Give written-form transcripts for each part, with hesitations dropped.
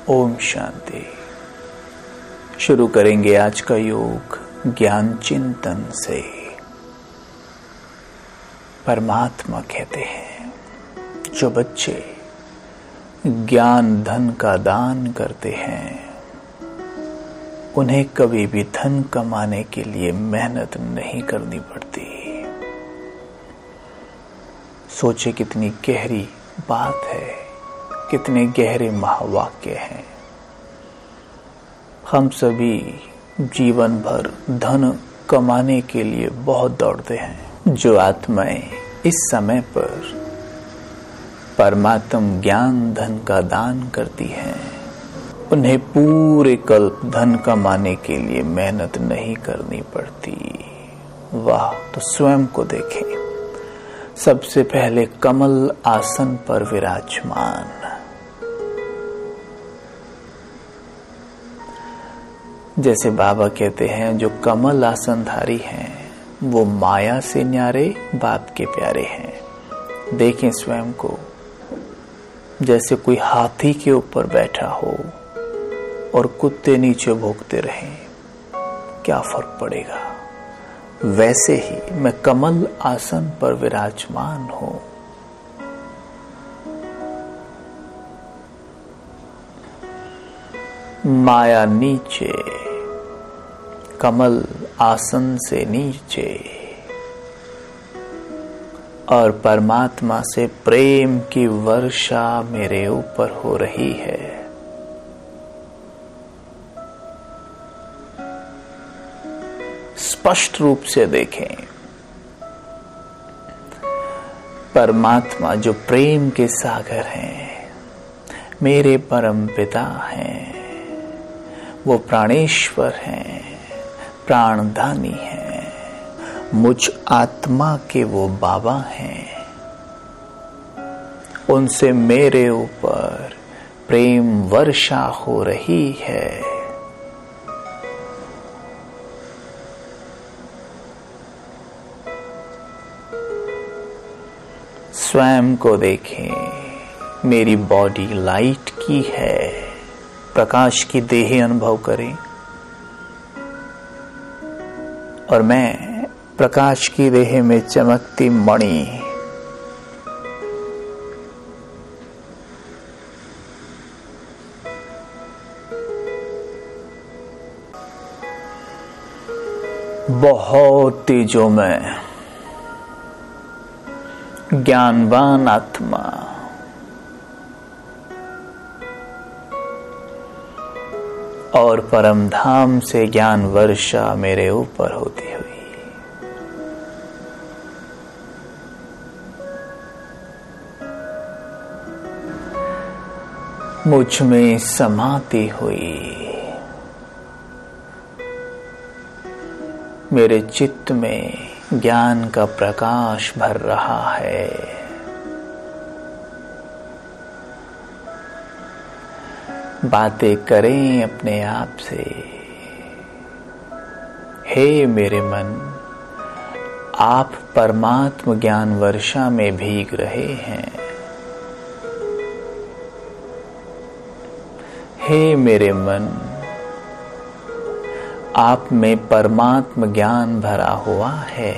ओम शांति। शुरू करेंगे आज का योग ज्ञान चिंतन से। परमात्मा कहते हैं, जो बच्चे ज्ञान धन का दान करते हैं उन्हें कभी भी धन कमाने के लिए मेहनत नहीं करनी पड़ती। सोचे कितनी गहरी बात है, कितने गहरे महावाक्य हैं। हम सभी जीवन भर धन कमाने के लिए बहुत दौड़ते हैं। जो आत्माएं इस समय पर परमात्म ज्ञान धन का दान करती हैं, उन्हें पूरे कल्प धन कमाने के लिए मेहनत नहीं करनी पड़ती। वाह! तो स्वयं को देखें। सबसे पहले कमल आसन पर विराजमान, जैसे बाबा कहते हैं, जो कमल आसनधारी हैं वो माया से न्यारे बाप के प्यारे हैं। देखें स्वयं को, जैसे कोई हाथी के ऊपर बैठा हो और कुत्ते नीचे भौंकते रहें, क्या फर्क पड़ेगा। वैसे ही मैं कमल आसन पर विराजमान हूं। माया नीचे, कमल आसन से नीचे, और परमात्मा से प्रेम की वर्षा मेरे ऊपर हो रही है। स्पष्ट रूप से देखें, परमात्मा जो प्रेम के सागर हैं, मेरे परम पिता हैं, वो प्राणेश्वर हैं, प्राणदानी हैं, मुझ आत्मा के वो बाबा हैं। उनसे मेरे ऊपर प्रेम वर्षा हो रही है। स्वयं को देखें, मेरी बॉडी लाइट की है, प्रकाश की देह अनुभव करें, और मैं प्रकाश की देह में चमकती मणि। बहुत तेजो में ज्ञानवान आत्मा, और परम धाम से ज्ञान वर्षा मेरे ऊपर होती हुई। मुझ में समाती हुई, मेरे चित्त में ज्ञान का प्रकाश भर रहा है। बातें करें अपने आप से, हे मेरे मन, आप परमात्म ज्ञान वर्षा में भीग रहे हैं। हे मेरे मन, आप में परमात्म ज्ञान भरा हुआ है।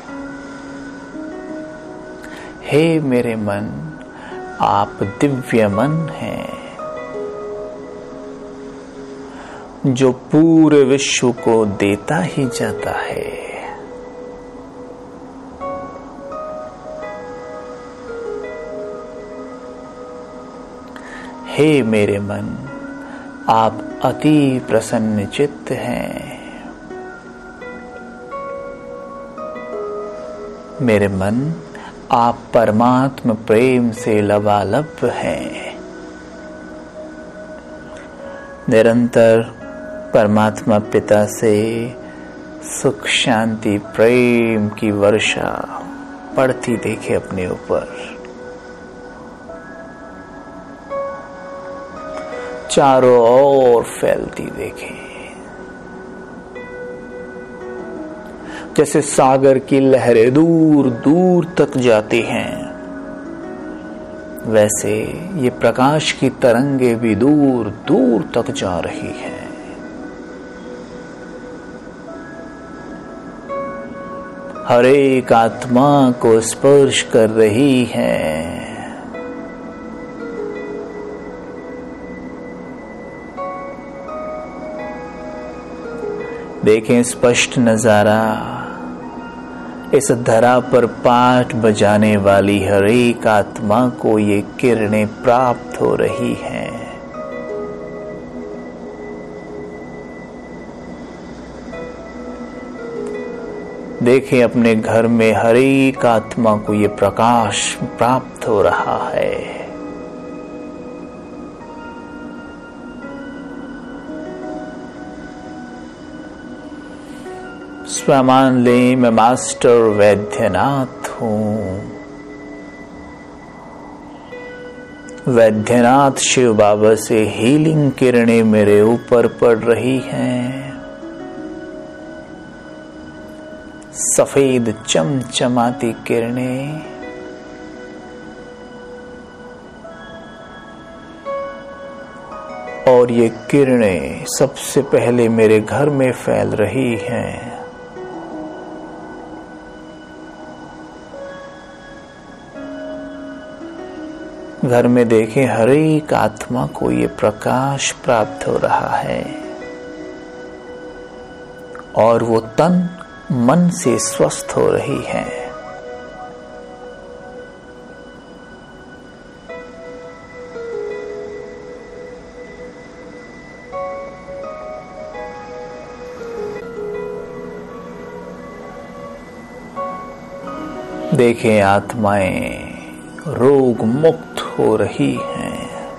हे मेरे मन, आप दिव्य मन हैं, जो पूरे विश्व को देता ही जाता है। हे मेरे मन, आप अति प्रसन्न चित्त हैं। मेरे मन, आप परमात्म प्रेम से लबालब हैं। निरंतर परमात्मा पिता से सुख शांति प्रेम की वर्षा पड़ती देखे अपने ऊपर। चारों ओर फैलती देखें, जैसे सागर की लहरें दूर दूर तक जाती हैं, वैसे ये प्रकाश की तरंगे भी दूर दूर तक जा रही हैं। हर एक आत्मा को स्पर्श कर रही हैं। देखें स्पष्ट नजारा, इस धरा पर पाठ बजाने वाली हर एक आत्मा को ये किरणें प्राप्त हो रही हैं। देखें अपने घर में हर एक आत्मा को ये प्रकाश प्राप्त हो रहा है। स्वमान लें, मैं मास्टर वैद्यनाथ हूं। वैद्यनाथ शिव बाबा से हीलिंग किरणें मेरे ऊपर पड़ रही हैं। सफेद चमचमाती किरणें और ये किरणें सबसे पहले मेरे घर में फैल रही हैं। घर में देखें हर एक आत्मा को ये प्रकाश प्राप्त हो रहा है और वो तन मन से स्वस्थ हो रही है। देखें आत्माएं रोग मुक्त हो रही हैं।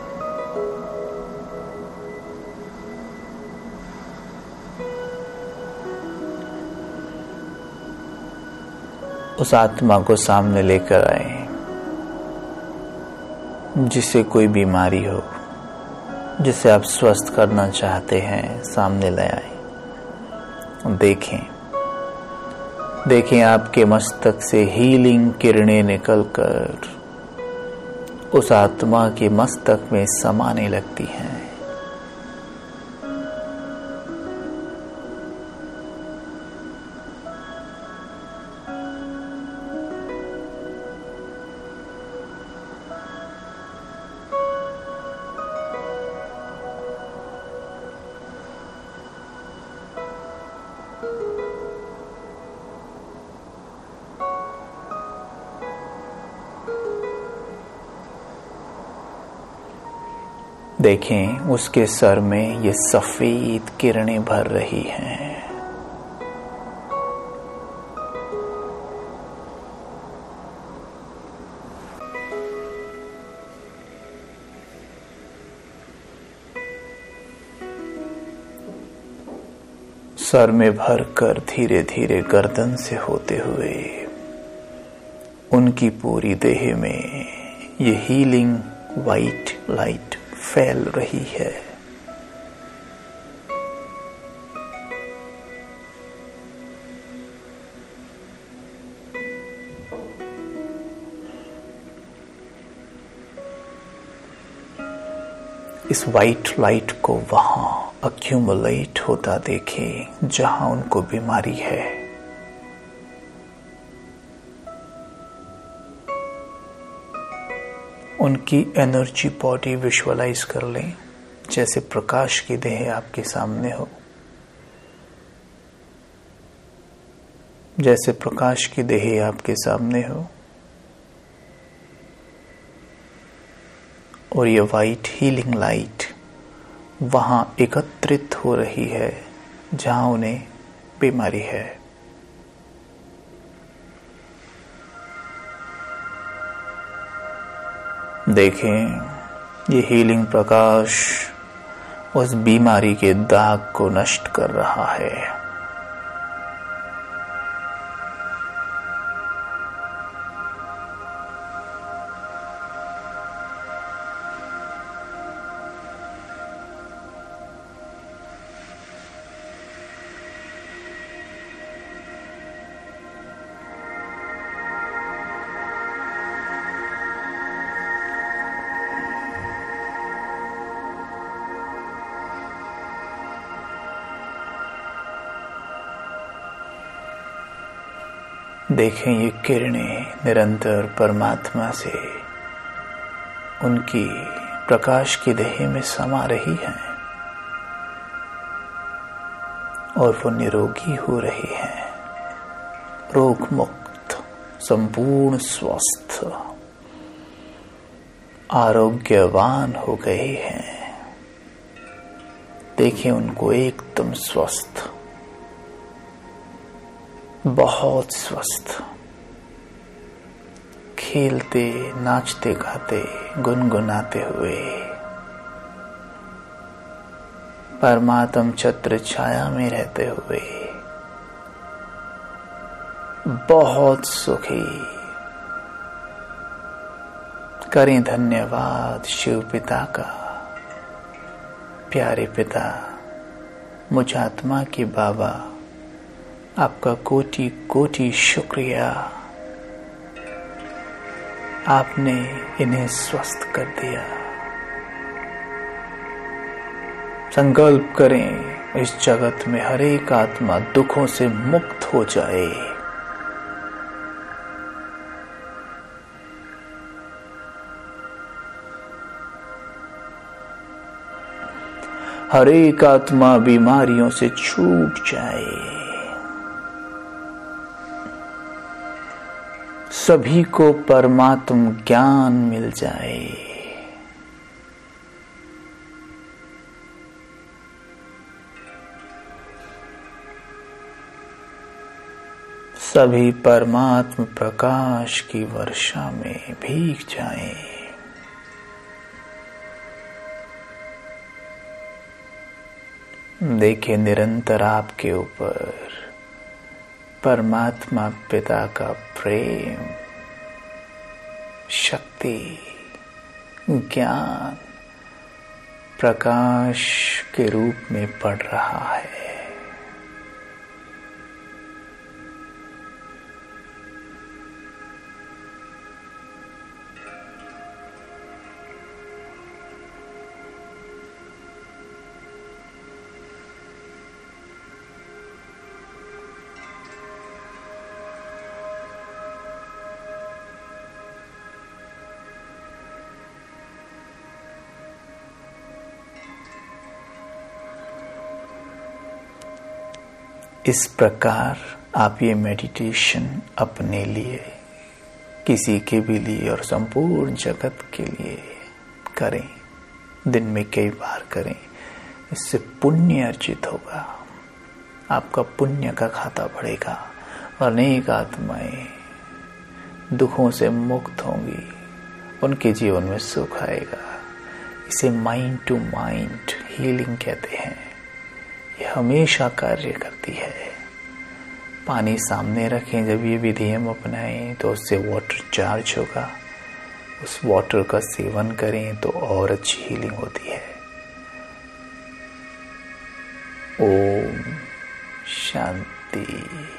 उस आत्मा को सामने लेकर आए जिसे कोई बीमारी हो, जिसे आप स्वस्थ करना चाहते हैं, सामने ले आए। देखें आपके मस्तक से हीलिंग किरणें निकलकर उस आत्मा के मस्तक में समाने लगती हैं। देखें उसके सर में ये सफेद किरणें भर रही हैं। सर में भरकर धीरे धीरे गर्दन से होते हुए उनकी पूरी देह में ये हीलिंग वाइट लाइट फैल रही है। इस वाइट लाइट को वहां अक्यूमुलेट होता देखें जहां उनको बीमारी है। उनकी एनर्जी बॉडी विजुअलाइज कर लें जैसे प्रकाश की देह आपके सामने हो, जैसे प्रकाश की देह आपके सामने हो और ये वाइट हीलिंग लाइट वहां एकत्रित हो रही है जहां उन्हें बीमारी है। देखें ये हीलिंग प्रकाश उस बीमारी के दाग को नष्ट कर रहा है। देखें ये किरणें निरंतर परमात्मा से उनकी प्रकाश की देह में समा रही हैं और वो निरोगी हो रही हैं, रोग मुक्त, संपूर्ण स्वस्थ, आरोग्यवान हो गए हैं। देखें उनको एकदम स्वस्थ, बहुत स्वस्थ, खेलते, नाचते, गाते, गुनगुनाते हुए परमात्म छत्र छाया में रहते हुए बहुत सुखी। करें धन्यवाद शिव पिता का, प्यारे पिता, मुझ आत्मा के बाबा, आपका कोटि कोटि शुक्रिया। आपने इन्हें स्वस्थ कर दिया। संकल्प करें इस जगत में हर एक आत्मा दुखों से मुक्त हो जाए। हर एक आत्मा बीमारियों से छूट जाए। सभी को परमात्म ज्ञान मिल जाए। सभी परमात्म प्रकाश की वर्षा में भीग जाएं। देखिए निरंतर आपके ऊपर परमात्मा पिता का प्रेम, शक्ति, ज्ञान प्रकाश के रूप में पड़ रहा है। इस प्रकार आप ये मेडिटेशन अपने लिए, किसी के भी लिए और संपूर्ण जगत के लिए करें। दिन में कई बार करें। इससे पुण्य अर्जित होगा, आपका पुण्य का खाता बढ़ेगा और अनेक आत्माएं दुखों से मुक्त होंगी, उनके जीवन में सुख आएगा। इसे माइंड टू माइंड हीलिंग कहते हैं। ये हमेशा कार्य करती है। पानी सामने रखें, जब ये विधि हम अपनाएं तो उससे वाटर चार्ज होगा। उस वाटर का सेवन करें तो और अच्छी हीलिंग होती है। ओम शांति।